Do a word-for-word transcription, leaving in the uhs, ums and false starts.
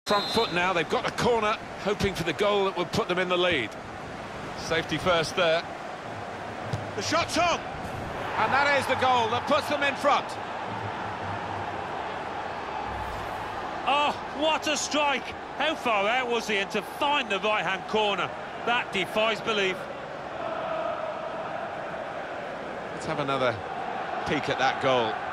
Front foot now, they've got a corner, hoping for the goal that would put them in the lead. Safety first there. The shot's on! And that is the goal that puts them in front. Oh, what a strike! How far out was he? And to find the right-hand corner, that defies belief. Let's have another peek at that goal.